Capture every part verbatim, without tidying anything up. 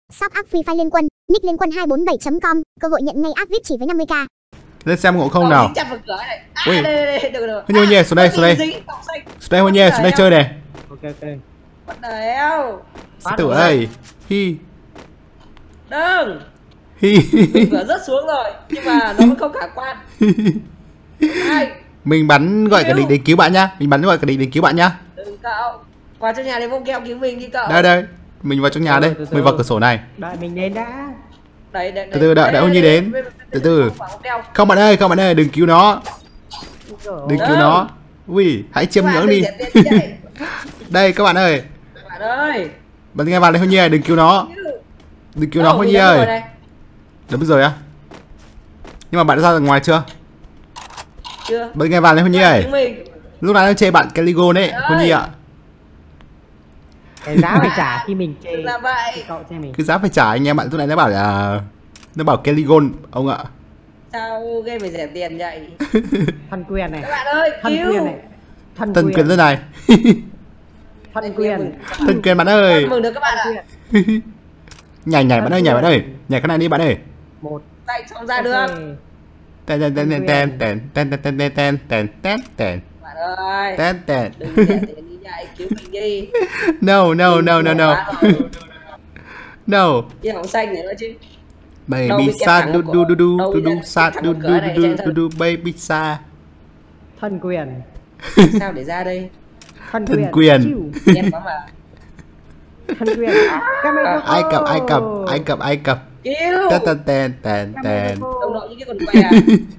Shop app Free Fire Liên Quân, nick liên quân hai bốn bảy chấm com, cơ hội nhận ngay app vê i pê chỉ với năm mươi k. Lên xem ngộ không nào. Ui. Huy Nhi xuống đây, xuống đây. Xuống đây Huy Nhi, xuống đây chơi này. Ok ok. Bắt đầu. Sư tử ơi. Hi. Đừng. Hi. Mình vừa rớt xuống rồi, nhưng mà nó vẫn không khả quan. Hai. Mình bắn gọi cả địch đến cứu bạn nhá. Mình bắn gọi cả địch đến cứu bạn nhá. Đừng cậu. Vào trong nhà để bông keo cứu mình đi cậu. Đây đây. Mình vào trong nhà đây. Mình vào cửa sổ này. Đợi mình đến đã. Đấy, đấy, từ từ đợi đợi Huy Nhi đến. Từ từ. Không bạn ơi, không bạn ơi, đừng cứu nó. Đừng cứu nó. Ui, hãy chiêm ngưỡng đi. Đây các bạn ơi. Bạn ơi. Bạn nghe vào đây Huy Nhi ơi, đừng cứu nó. Đừng cứu nó Huy Nhi ơi. Đúng rồi á. Nhưng mà bạn đã ra ngoài chưa? Chưa. Bạn nghe vào đây Huy Nhi ơi. Lúc nãy nó chê bạn Caligon đấy, Huy Nhi ạ. Cái giá phải trả khi mình chê. Là vậy. Cậu chê mình. Cái giá phải trả anh em bạn, lúc nãy nó bảo là nó bảo Caligon ông ạ. Sao game phải rẻ tiền vậy? Thân quyền này. Các bạn ơi, thân cứu. quyền này. Thân Thân quyền thế này. Thân quyền. Thân quyền bạn ơi. Mừng được các bạn ạ. Nhảy nhảy bạn ơi, nhảy bạn ơi. Nhảy cái này đi bạn ơi. Một. Tại không ra được. Tên tên tên tên tên tên tên tên tên tên tên tên tên. Bạn ơi. Tên tên. Đừng rẻ tiền đi vậy, cứu mình đi. No no no no no. No. Cái hỏng xanh này nữa chứ. Baby sa du du du du du du sa du du du du du baby sa. Thân quyền. Sao để ra đây? Thân Thân quyền. quyền. Em bấm mà. Thân quyền. Camera. Ai cập ai cập ai cập ai cập. Cứu. Tên tên tên tên tên. Đồng đội như cái con quay à.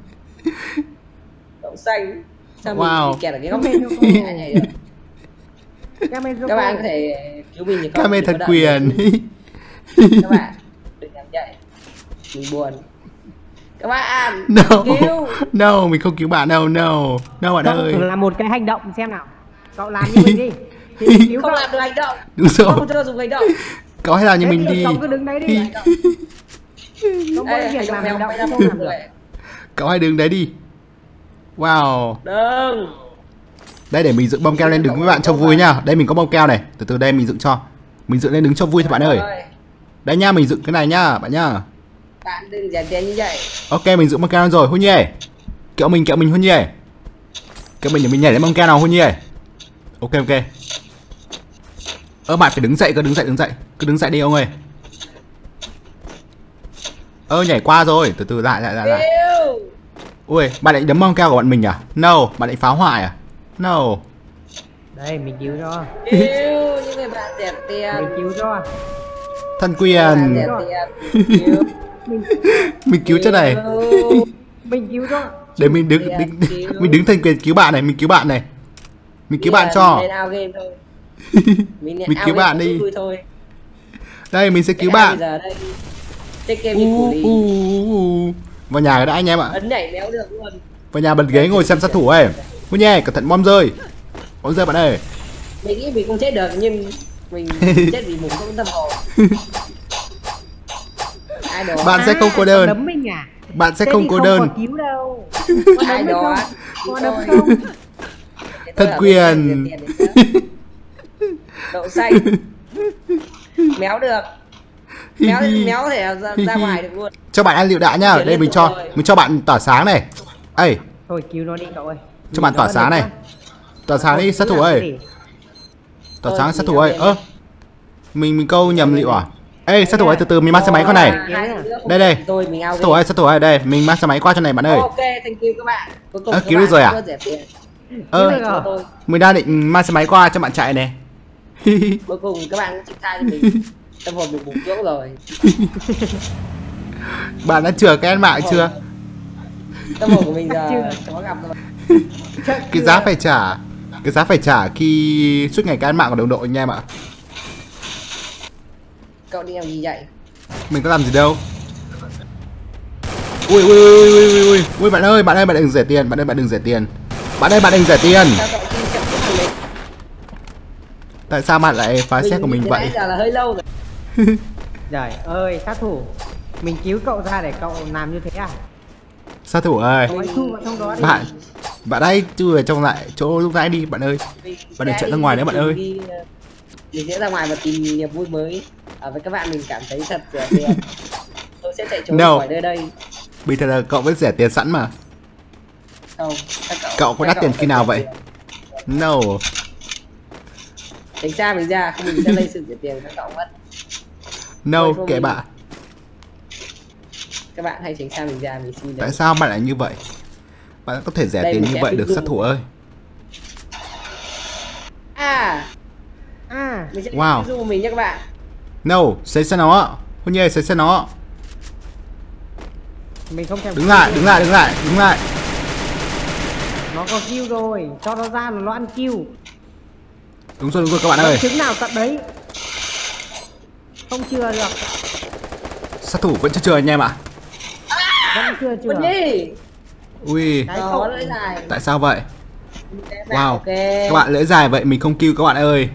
Đậu xanh. Sao Wow. mình bị kẹt ở cái góc này được? Camera. Các bạn có thể cứu mình thì không? Camera thân quyền. Các bạn đừng làm vậy. Mình buồn. Các bạn No. cứu. No, mình không cứu bạn đâu. No. No bạn ơi. Cậu làm một cái hành động xem nào. Cậu làm như mình đi. Thì mình cứu Không cậu. làm được hành động. Đúng rồi. Không cho dùng hành động. Cậu hãy làm như mình đi. Cậu cứ đứng đấy đi. Không có Ê, việc làm hành động không không làm được. Cậu hãy đứng đấy đi. Wow. Đừng. Đây để mình dựng bông keo lên đứng với bạn cho vui nhá. Đây mình có bông keo này. Từ từ đây mình dựng cho. Mình dựng lên đứng cho vui thôi bạn ơi. Đây nha, mình dựng cái này nhá bạn nhá. Bạn đừng rẻ tiền như vậy. Ok, mình dựng bông keo lên rồi Huy Nhi. Kẹo mình kẹo mình Huy Nhi. Kẹo mình để mình nhảy lên bông keo nào Huy Nhi. Ok ok. Ơ bạn phải đứng dậy cơ, đứng dậy đứng dậy. Cứ đứng dậy đi ông ơi. Ơ nhảy qua rồi, từ từ lại lại lại lại. Ui, bạn định đấm bông keo của bạn mình à? No, bạn định phá hoại à? No. Đây mình cứu cho. Cứu những người bạn rẻ tiền. Mình cứu cho. Thân quyền. Cứu. Mình cứu chỗ này. Mình cứu cho. Để mình đứng, đứng mình đứng thân quyền cứu bạn này, mình cứu bạn này. Mình cứu bạn cho. Mình cứu bạn đi. Đây mình sẽ cứu bạn. Vào nhà đã anh em ạ. Ấn nhảy méo được luôn. Vào nhà bật ghế ngồi xem sát thủ ấy. Huy Nhi, cẩn thận bom rơi. Bom rơi bạn ơi. Mình nghĩ mình không chết được nhưng mình chết vì một trong tâm hồn. Ai đó. Bạn sẽ không cô đơn. Đấm mình à? Bạn sẽ không cô đơn. Không cứu đâu. Ai đó. Có đấm không? Thật quyền. Đậu xanh. Méo được. Méo méo có thể ra, ra ngoài được luôn. Cho bạn ăn lựu đạn nhá. Đây mình cho mình cho bạn tỏa sáng này. Ê. Thôi cứu nó đi cậu ơi. Cho bạn tỏa sáng này. Tỏa sáng đi sát thủ ơi. Tỏa sáng sát thủ ơi. Ơ. Mình mình câu nhầm lựu à? Ê sát thủ ơi, từ từ mình mang xe máy con này. Đây đây. Sát thủ ơi, sát thủ ơi, đây mình mang xe máy qua cho này bạn ơi. Ok, thank you các bạn. Ơ cứu được rồi à? Ơ. Mình đang định mang xe máy qua cho bạn chạy này. Cuối cùng các bạn chịu thay cho mình. Tâm hồn mình bùng chỗ rồi. Bạn đã chừa cái ăn mạng chưa? Tâm hồn của mình giờ có gặp rồi. Cái giá phải trả. Cái giá phải trả khi suốt ngày cái ăn mạng của đồng đội anh em ạ. Cậu đi làm gì vậy? Mình có làm gì đâu. Ui ui ui ui ui ui ui bạn ơi, bạn ơi bạn đừng rẻ tiền, bạn ơi bạn đừng rẻ tiền. Bạn ơi bạn đừng rẻ tiền. Tại sao bạn lại phá xe của mình vậy? Giờ là hơi lâu rồi. Trời ơi, sát thủ. Mình cứu cậu ra để cậu làm như thế à? Sát thủ ơi. Bạn bạn đây chui ở trong lại chỗ lúc nãy đi bạn ơi. Bạn đừng chạy ra ngoài nữa bạn ơi. Mình sẽ ra ngoài và tìm niềm vui mới. ở với các bạn mình cảm thấy thật rẻ tiền. Tôi sẽ chạy trốn No. khỏi nơi đây. Bình thường là cậu vẫn rẻ tiền sẵn mà. Không, các cậu, Cậu có các đắt tiền phải khi nào rẻ vậy? tiền. No. Tránh xa mình ra, không mình sẽ lấy sự rẻ tiền các cậu mất. No, Ôi, không kệ mình- bạn. Các bạn hãy tránh xa mình ra, mình xin Tại đấy. sao bạn lại như vậy? Bạn có thể rẻ Đây, tiền mình như sẽ vậy ví được dụ. sát thủ ơi. À, À, mình sẽ Wow. ví dụ mình nhé các bạn. No, xấy xe nó. Hôn nhi xấy xe nó. mình không thèm. Đứng lại, đứng lại, đứng lại, đứng lại. Nó có kill rồi, cho nó ra là nó ăn kill. Đúng rồi, đúng rồi các bạn Nó ơi. trứng nào tận đấy. Không chưa được, Sát thủ vẫn chưa chưa anh em ạ. vẫn chưa chưa. Quân Nhi. Ui, Cái Đó, cậu lưỡi dài. tại sao vậy? Wow, Ok. các bạn lưỡi dài vậy mình không kêu các bạn ơi.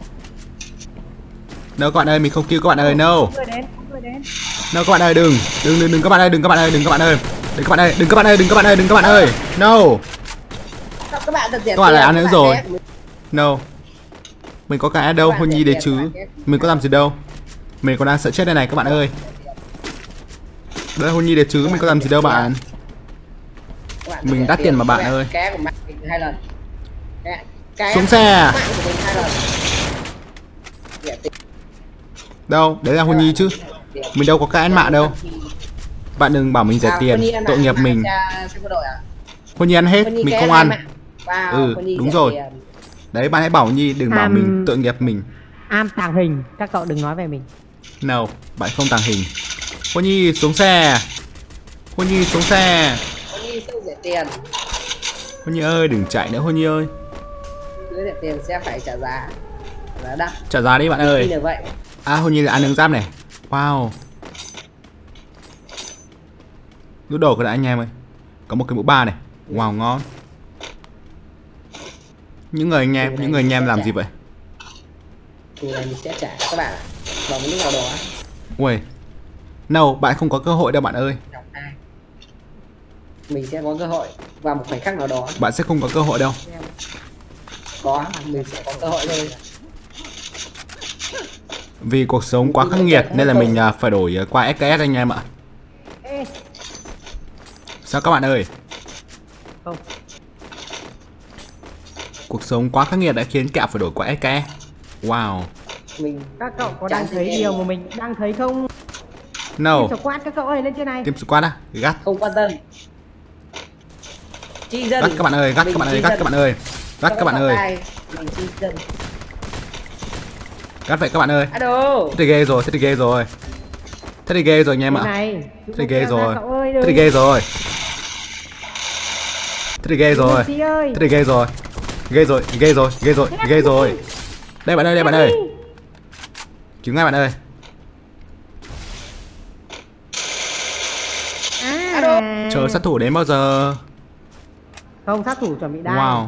No các bạn ơi, mình không kêu các bạn ơi, no. Người đến, người đến. No các bạn ơi, đừng, đừng đừng đừng các bạn ơi, đừng các bạn ơi, đừng các bạn ơi. Đừng các bạn ơi, đừng các bạn ơi, đừng các bạn ơi, đừng các bạn ơi. No. Sao các bạn thật rẻ Các bạn lại tiền, ăn nữa các rồi. ghét mình. No. Mình có cái đâu, Các bạn Hôn Nhi rẻ đấy tiền, chứ. các bạn ghét. Mình có làm gì đâu. Mình còn đang sợ chết đây này các bạn ơi. Đấy là Hôn Nhi đấy chứ, mình có làm gì đâu bạn. Các bạn Mình rẻ đắt tiền mà bạn các ơi. Cái của bạn mình hai lần. Cái, cái Xuống xe. mạng của mình hai lần. Rẻ tiền. Đâu, đấy là Hôn Nhi chứ. Mình đâu có cái ăn mạng đâu. Bạn đừng bảo mình rẻ À, tiền, Quân Nhi ăn tội mạng, nghiệp mạng mình. xe- xe quân đội à? Hôn Nhi ăn hết, Quân Nhi mình cái không hai ăn. mạng. Wow, Ừ, Quân Nhi đúng rẻ rồi. tiền. Đấy, bạn hãy bảo Nhi đừng bảo Am- mình tội nghiệp mình. Am tàng hình, các cậu đừng nói về mình. No, bạn không tàng hình. Hôn Nhi xuống xe. Hôn Nhi xuống xe. Quân Nhi siêu rẻ tiền. Hôn Nhi ơi, đừng chạy nữa Hôn Nhi ơi. Cứ rẻ tiền sẽ phải trả giá. Giá đắt. Trả giá đi bạn Khi ơi. là vậy. À, Hôn Nhi là ăn nướng giáp này. Wow. Lút đồ cái đã anh em ơi. Có một cái mũ ba này. Wow, ngon. Những người anh em, những người anh em làm gì vậy? Thì này mình sẽ trả các bạn ạ. Vào một lúc nào đó. Ui. No, bạn không có cơ hội đâu bạn ơi. Đọc hai. Mình sẽ có cơ hội vào một khoảnh khắc nào đó. Bạn sẽ không có cơ hội đâu. Có, mình sẽ có cơ hội thôi. Vì cuộc sống quá khắc nghiệt nên là mình à, phải đổi à, qua ét ca ét anh em ạ. Ê, Sao các bạn ơi? không. Cuộc sống quá khắc nghiệt đã khiến kẹo phải đổi qua ét ca ét. Wow. Mình Các cậu có Chẳng đang thấy thấy điều em. mà mình đang thấy không? No. Team squad các cậu ơi, lên trên này. Team squad á. Gắt. không quan tâm. Chi dân. Gắt các bạn ơi, gắt Mình các bạn ơi, chi gắt dân. các bạn ơi. Gắt các bạn ơi. Tay, Mình chi dân. Gắt vậy các bạn ơi. Alo. Thế thì ghê rồi, thế thì ghê rồi. Thế thì ghê rồi anh em Trên ạ. này. Thế thì ghê Ra, rồi. cậu ơi, Thế thì đừng. ghê rồi. Thế thì ghê rồi. Lucy ơi. Thế thì ghê rồi. Ghê rồi, ghê rồi, ghê rồi, ghê rồi. Đây bạn ơi, đây bạn ơi. Cứu ngay bạn ơi. À. Chờ sát thủ đến bao giờ? Không, sát thủ chuẩn bị đai. Wow.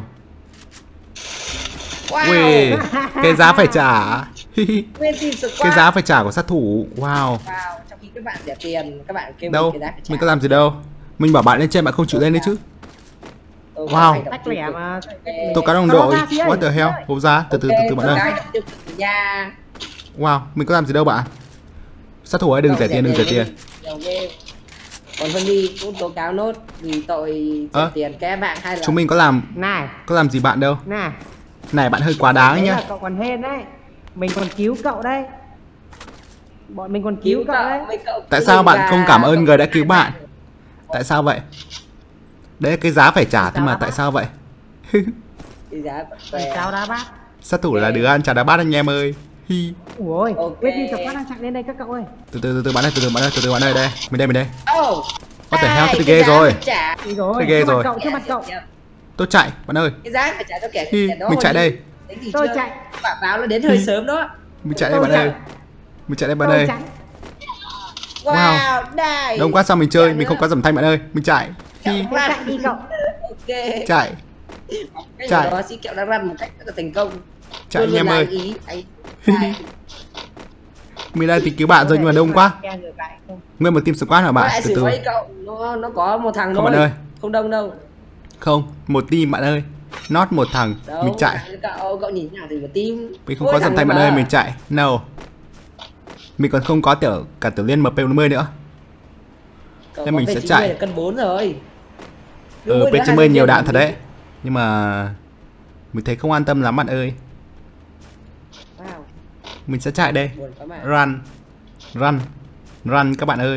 Wow. Ui, cái giá phải trả. Nguyên team squad. Cái giá phải trả của sát thủ. Wow. Wow, trong khi các bạn rẻ tiền, các bạn kêu Đâu, mình cái giá phải trả. mình có làm gì đâu. Mình bảo bạn lên trên bạn không chịu lên đấy chứ. Ừ, Wow. hành động Tách tiêu lẻ cực. mà. Tôi cá đồng Sao đội. ra chị ơi? What the hell? Hộp ra, từ từ từ từ bạn Ok, ơi. tôi cái tiêu cực nha. Wow, mình có làm gì đâu bạn. Sát thủ ấy đừng rẻ tiền, đừng rẻ tiền. Nhiều ghê. Còn Vân Ly cũng tố cáo nốt vì tội rẻ Ơ, tiền các bạn hay là Chúng mình có làm Này, có làm gì bạn đâu. này. Này bạn hơi quá đáng Đấy nhá. là cậu còn hên đấy. Mình còn cứu cậu đây. Bọn mình còn cứu, cứu cậu đấy. mấy cậu Tại cứu sao mình bạn và không cảm ơn cậu người đã cứu cứu bạn? Tại sao vậy? Đấy là cái giá phải trả thôi mà tại sao vậy? Cái giá vẫn Mình về. chào đá bát. Sát thủ là đứa ăn chả đá bát anh em ơi. Hi. Ui, Ok. quyết đi squad đang chạy lên đây các cậu ơi. Từ từ từ từ bạn ơi, từ từ bạn ơi, từ từ bạn ơi đây. Mình đây mình đây. Oh, What the hell, đây, thế thì cái ghê giá rồi. phải trả. Đi rồi, Thế ghê trước mặt rồi. cậu, trước mặt cậu. Tôi chạy bạn ơi. Cái giá phải trả cho kẻ Hi, kẻ đó mình còn chạy gì. đây. Đấy gì Tôi chưa? chạy. Quả báo nó đến hơi sớm đó. Mình chạy đây Tôi bạn chạy. ơi. Mình chạy đây bạn Tôi ơi. chạy. Wow, đây. Đông quá sao mình chơi, Chạy mình không nữa. có dầm thanh bạn ơi. Mình chạy. Hi. Kẹo Tôi răn. chạy đi cậu. Ok. Chạy. Cái chạy. đó sĩ kẹo đã răn một cách rất là thành công. Chạy Luôn anh em luôn là ơi. anh ý anh. Đây. Mình đang tìm cứu bạn rồi nhưng mà đông quá. Ke ngược lại không? Nguyên một team squad hả Nó bạn? lại Từ xử từ. mấy cậu, nó nó có một thằng Không thôi. bạn ơi. Không đông đâu. Không, một team bạn ơi. Not một thằng. Đâu, Mình chạy. Cậu cậu nhìn nào thì một team. Mình không Mỗi có dầm thằng thanh bạn mà. ơi, mình chạy. No. Mình còn không có tiểu cả tiểu liên M P bốn mươi nữa. Cậu Nên mình P sẽ chín mươi chạy. là cân bốn rồi. Ừ, P chín mươi nhiều đạn thật đấy. Nhưng mà mình thấy không an tâm lắm bạn ơi. Wow. Mình sẽ chạy đây. Buồn quá mà. Run. Run. Run các bạn ơi.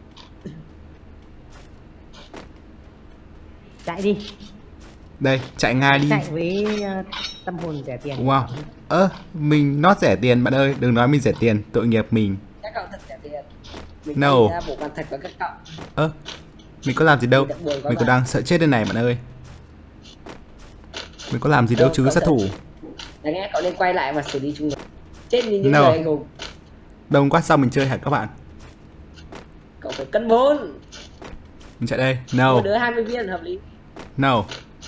Chạy đi. Đây, chạy ngay đi. Chạy với uh, tâm hồn rẻ tiền. Wow. Ơ, à, mình nót rẻ tiền bạn ơi. Đừng nói mình rẻ tiền, tội nghiệp mình. Các cậu thật rẻ tiền. Mình No. ra bộ bàn thật của các cậu. Ơ, à, mình có làm gì đâu. Mình, Mình còn đang sợ chết đây này bạn ơi. Mình có làm gì đâu chứ sát thủ. Đáng lẽ cậu nên quay lại và xử lý chúng nó. Chết như những No. người anh hùng. Đông quá sao mình chơi hả các bạn. Cậu phải cân bốn. Mình chạy đây. No. Một đứa hai mươi viên hợp lý. No.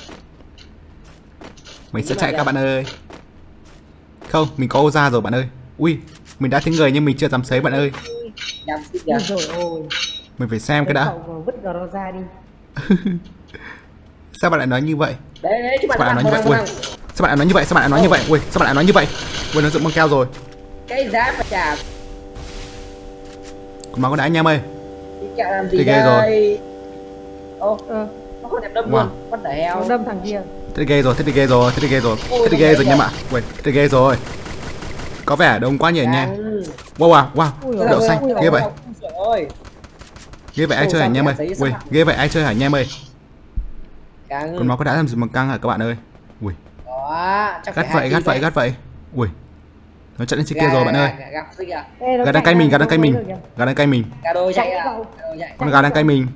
Mình sẽ chạy các bạn ơi. Không, mình có ô ra rồi bạn ơi. Ui, mình đã thấy người nhưng mình chưa dám sấy bạn ơi. Dám xích Ôi kìa. dồi ôi. Mình phải xem cái đã. Cậu vứt gờ ra đi. Sao bạn lại nói như vậy? Đấy đấy chứ Sao bạn bạn lại đang nói như vậy? Ui, sao bạn lại nói như vậy? Sao bạn lại nói như vậy? Ui, sao bạn lại nói như vậy? Ui, nó dựng băng keo rồi. cái giá phải trả. Còn máu có đá anh em ơi. Đi kẹo làm gì Thì ghê rồi. đây? Ô, Ờ, nó không đẹp đâm Wow. luôn. What the hell? nó đâm thằng kia. Thế thì ghê rồi, thế thì ghê rồi, thế thì ghê rồi. Ui, Thế thì không ghê ghê rồi kìa. anh em ạ. Ui, thế thì ghê rồi. Có vẻ đông quá nhỉ anh em. Càng- Wow wow, wow. Ui, Đậu ui, xanh, ui, ghê ui, vậy. Ôi trời ơi. Ghê vậy ai Ồ, chơi hả sao anh em kìa, ơi? thấy sao Ui, hả? ghê vậy ai chơi hả anh em ơi? Càng- Còn máu có đá làm gì mà căng hả các bạn ơi? Ui, Đó, chắc gắt phải vậy, hai gắt team vậy, đấy. gắt vậy. Ui. Nó chạy lên trên kia Gà- rồi bạn ơi. gà- gà- gà- kìa. Ê, nó Gà đang chạy cay mình, ra, gà đang không cay thấy mình. được kìa. Gà đang cay mình. Gà đôi chạy Chạy à? cậu. Gà đôi chạy. Con gà đang cay mình.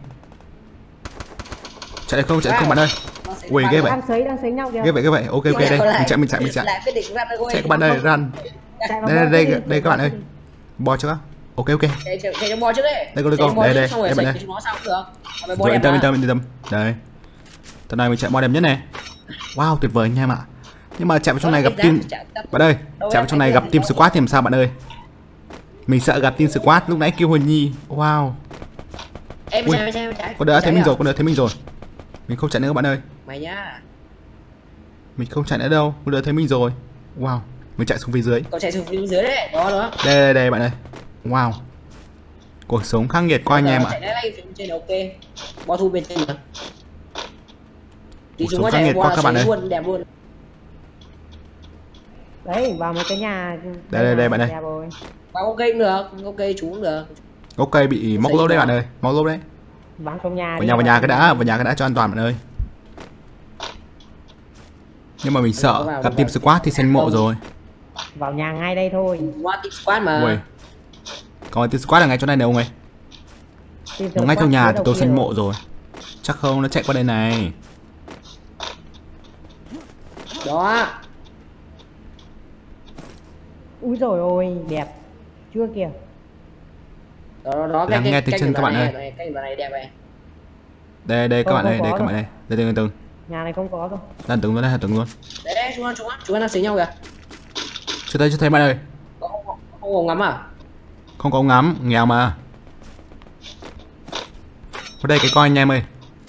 Chạy được không? Chạy được không bạn ơi? Nó sẽ Ui, bắn ghê vào. vậy. Đang sấy, đang sấy nhau kìa. Ghê vậy, ghê vậy. Ok ok đây. Lại- Mình chạy, mình chạy, mình chạy. lại quyết định run away. Chạy các bạn ơi, run. Chạy vào Đây bò đây đi, đây, đây các bạn ơi. Bò chưa? Ok ok. Chạy chạy chạy cho bò trước đấy. Đây, con- Chạy cho con- bò đây, trước, đây, xong rồi đây bạn chạy đây. chúng nó sao cũng được. Mà bò Rồi đẹp yên tâm mà. yên tâm yên tâm. Đây. Tầm này mình chạy bò đẹp nhất này. Wow, tuyệt vời anh em ạ. Nhưng mà chạy vào trong này gặp team bạn ơi, chạy vào trong này gặp team squad thì làm sao bạn ơi? Mình sợ gặp team squad lúc nãy kêu Huỳnh Nhi. Wow. Em Ui, chạy chạy chạy. Con đã thấy Chạy mình à? rồi, con đã thấy mình rồi. Mình không chạy nữa các bạn ơi. Mày nhá. Mình không chạy nữa đâu, con đã thấy mình rồi. Wow. Mình chạy xuống phía dưới. Cậu chạy xuống phía dưới đấy. Đó đó. Đây đây đây bạn ơi. Wow. Cuộc sống khắc nghiệt quá anh em ạ. Chạy lay lay phía trên là ok. Bò thu bên trên mà. Tí Cuộc chúng sống nó khắc chạy nghiệt quá bò các bạn ơi. luôn đẹp luôn. Đấy, vào một cái nhà. Đây, đây, đây, bạn ơi. Đẹp rồi. Vào ok cũng được, ok chú cũng được. Ok bị móc lốp đấy bạn ơi, móc lốp đấy. Vào trong nhà. Vào đi. nhà vào nhà cái đã, vào nhà cái đã cho an toàn bạn ơi. Nhưng mà mình sợ gặp team squad thì xanh mộ rồi. Vào nhà ngay đây thôi. Qua team squad mà. Ui. Còn team squad là ngay chỗ này này ông ơi. Team Nó ngay squad theo nhà phía thì đầu tôi kia xanh rồi. mộ rồi. Chắc không nó chạy qua đây này. Đó. Úi dồi ôi, đẹp. Chưa kìa. Đó đó, đó. Lắng nghe tiếng chân các bạn ơi. Cái cái này đẹp này. Đây đây các Không, bạn không ơi, đây có các bạn đâu. ơi. Đây từng từng. Nhà này không có đâu. Đang từng luôn đây, từng luôn. Đấy đấy, chúng nó chúng nó chúng nó đang xí nhau kìa. Chưa thấy chưa thấy bạn ơi. Có không không không có ngắm à? Không có ống ngắm, nghèo mà. Có đây cái coi anh em ơi.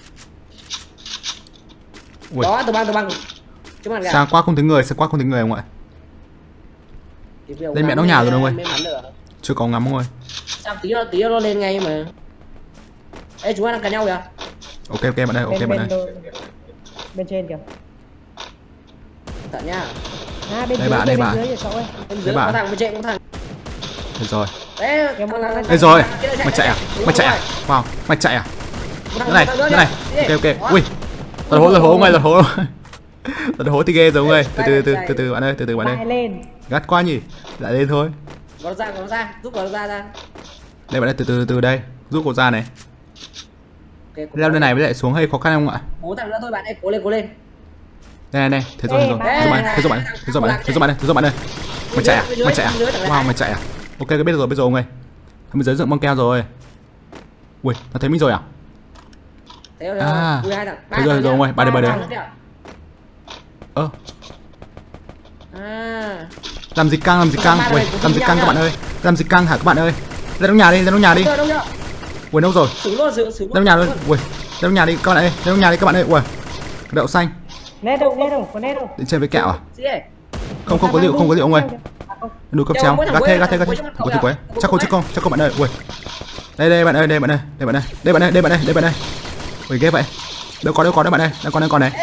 Ui. Đó, tôi băng tôi băng. Chúng bạn kìa. Sao quá không thấy người, sao quá không thấy người ông ạ. Thì bây giờ Lên mẹ ngắm nó nhào rồi mới- ông ơi. mới bắn được. Chưa có ngắm ông ơi. Sao tí nó tí nó lên ngay mà. Ê chúng nó đang cắn nhau kìa. Ok ok bạn ơi, ok bên, bạn bên, ơi. đôi- bên trên kìa. Thật nhá. À, bên Đây dưới, bạn, đây bên bạn. dưới kìa cậu ơi. Bên dưới bạn. có thằng bên trên có thằng. Được rồi. Đấy, Em thằng- muốn- thằng- Đây rồi. cái này Mày chạy à? Đúng Mày chạy rồi. à? Wow, mày chạy à? Một thằng- Cái này, một thằng nữa cái này. kìa. Ok ok. Đó. Ui. Lật hố, lật hố ông ơi, lật hố. Lật hố thì ghê rồi ông ơi. Từ từ từ từ từ bạn ơi, từ từ bạn Lại ơi. lên. Gắt quá nhỉ. Lại lên thôi. Có nó ra, có nó ra, giúp nó ra ra. Đây bạn ơi, từ từ từ đây. Giúp cô ra này. Ok, cố Leo lên. lên này với lại xuống hơi khó khăn không ạ? Bốn thằng nữa thôi bạn ơi, cố lên cố lên. Đây này này, thế rồi Ê, thế rồi. bạn. Thế rồi bạn, thế rồi bạn, thế rồi bạn, thế rồi bạn, thế rồi bạn ơi. Mày chạy à? Mày chạy à? Wow, mày chạy à? Ok, cái biết rồi, biết rồi ông ơi. Thằng bên dưới dựng băng keo rồi. Ui, nó thấy mình rồi à? Thế rồi. À, Ui, hai thằng. ba thế rồi, thằng rồi nhá. ông ơi, ba đây, ba đây. thằng nữa kìa. Ơ, À. làm gì căng, làm gì căng? Ba Ui, này cũng làm gì nhau căng các nhá. bạn ơi? Làm gì căng hả các bạn ơi? Ra trong nhà đi, ra trong nhà đi. Đâu đâu đâu. Ui, đâu rồi? Xử luôn, xử xử Ra trong nhà luôn. Ui, ra trong nhà đi các bạn ơi, ra trong nhà đi các bạn ơi. Ui, đậu xanh. Nét đâu, nét đâu, có nét đâu. Đi chơi với kẹo à? Gì đấy? Không không có liệu, không có liệu ông ơi. À, Đu cấp chéo, gắt thế, gắt thế, gắt thế. Của tôi quấy. Chắc không, chắc không, chắc không bạn ơi. Ui. Đây đây bạn ơi, đây bạn ơi, đây bạn ơi, đây bạn ơi, đây bạn ơi, đây bạn ơi. Ui ghê vậy. Đâu có đâu có đâu bạn ơi, đang còn đang còn này.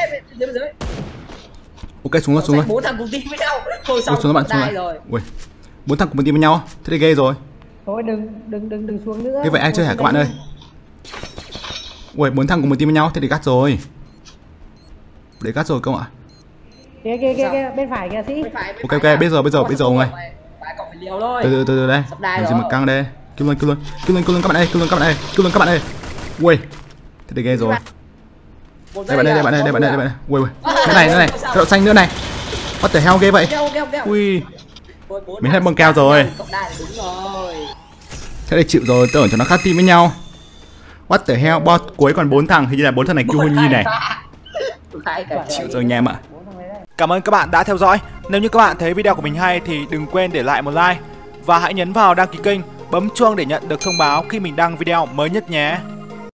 Ok xuống rồi, xuống rồi. Bốn thằng cùng team với nhau. Thôi xong. Xuống bạn, xuống rồi. Ui. Bốn thằng cùng team với nhau. Thế thì ghê rồi. Thôi đừng đừng đừng đừng xuống nữa. Thế vậy ai chơi hả các bạn ơi? Ui, bốn thằng cùng một team với nhau, thế thì gắt rồi. Để gắt rồi không ạ? Kìa kìa kìa kìa, bên phải kìa sĩ. Ok ok, bây giờ bây giờ bây giờ rồi. Từ từ từ từ đây. Làm gì mà căng đây. Kêu luôn kêu luôn. Kêu luôn kêu luôn các bạn ơi, kêu luôn các bạn ơi, kêu luôn các bạn ơi. Ui. Thế thì ghê rồi. Đây bạn ơi, đây bạn ơi, đây bạn ơi, đây bạn ơi. Ui ui. Cái này cái này, cái đậu xanh nữa này. What the hell ghê vậy? Ui. Mình hết băng keo rồi. Thế thì chịu rồi, tưởng cho nó khác team với nhau. What the hell, boss cuối còn bốn thằng, hình như là bốn thằng này kêu Nhi này. Chịu rồi anh em ạ. Cảm ơn các bạn đã theo dõi. Nếu như các bạn thấy video của mình hay thì đừng quên để lại một like và hãy nhấn vào đăng ký kênh, bấm chuông để nhận được thông báo khi mình đăng video mới nhất nhé.